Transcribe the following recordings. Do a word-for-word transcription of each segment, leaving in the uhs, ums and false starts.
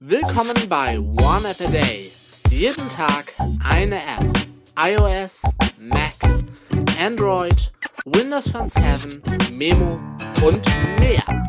Willkommen bei One App a Day. Jeden Tag eine App. iOS, Mac, Android, Windows Phone sieben, Memo und mehr.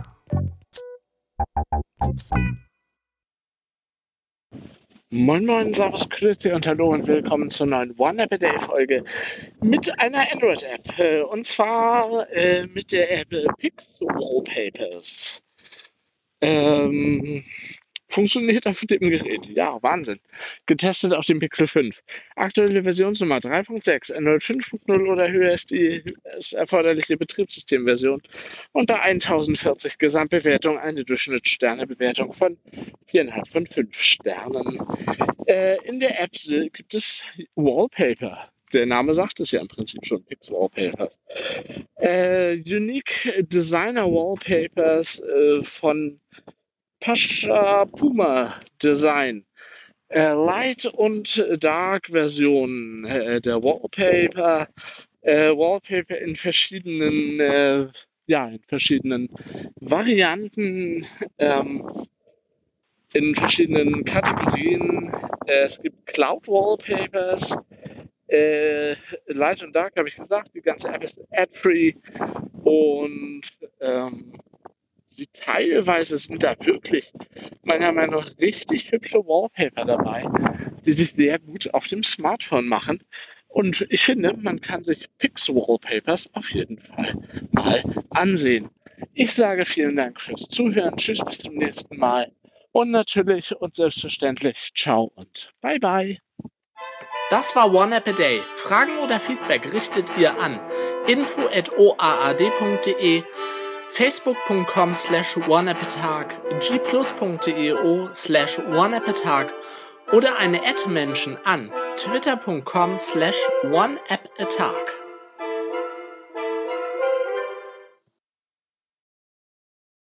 Moin Moin, Servus, Grüezi und Hallo und willkommen zur neuen One App a Day Folge mit einer Android-App. äh, Und zwar äh, mit der App Pix Wallpapers. Ähm, funktioniert auf dem Gerät. Ja, Wahnsinn. Getestet auf dem Pixel fünf. Aktuelle Versionsnummer drei Punkt sechs, Android fünf Punkt null oder höher ist die ist erforderliche Betriebssystemversion. Und bei tausendvierzig Gesamtbewertung eine Durchschnittssternebewertung von vier Komma fünf von fünf Sternen. Äh, in der App gibt es Wallpaper. Der Name sagt es ja im Prinzip schon, Pix Wallpapers. Äh, Unique Designer Wallpapers äh, von Pascha Puma Design. Äh, Light und Dark Versionen äh, der Wallpaper. Äh, Wallpaper in verschiedenen, äh, ja, in verschiedenen Varianten, ähm, in verschiedenen Kategorien. Äh, es gibt Cloud Wallpapers. Äh, Light und Dark habe ich gesagt, die ganze App ist ad-free und ähm, sie teilweise sind da wirklich meiner Meinung nach richtig hübsche Wallpaper dabei, die sich sehr gut auf dem Smartphone machen. Und ich finde, man kann sich Pix Wallpapers auf jeden Fall mal ansehen. Ich sage vielen Dank fürs Zuhören. Tschüss, bis zum nächsten Mal. Und natürlich und selbstverständlich ciao und bye bye. Das war One App a Day. Fragen oder Feedback richtet ihr an info at o a a d punkt d e, facebook punkt com slash oneappatag, gplus.deo slash oneappatag oder eine Ad-Menschen an twitter punkt com slash oneappatag.